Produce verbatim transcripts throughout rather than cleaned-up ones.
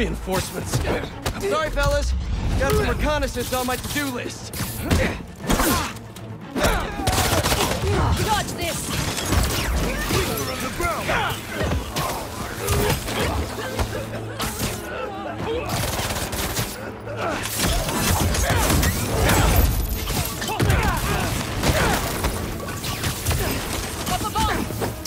reinforcements. Sorry, fellas. Got some reconnaissance on my to-do list. Dodge this! We're on the ground! Up a bomb!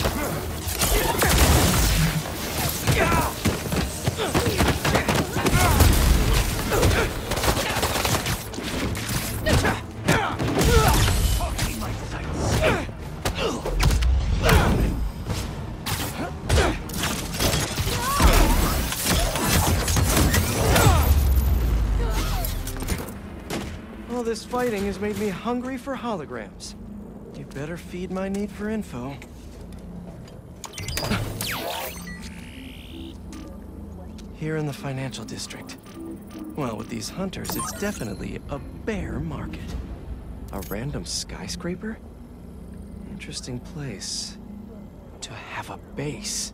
All this fighting has made me hungry for holograms. You better feed my need for info. Here in the financial district. Well, with these hunters, it's definitely a bear market. A random skyscraper? Interesting place to have a base.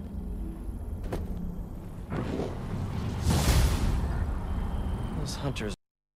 Those hunters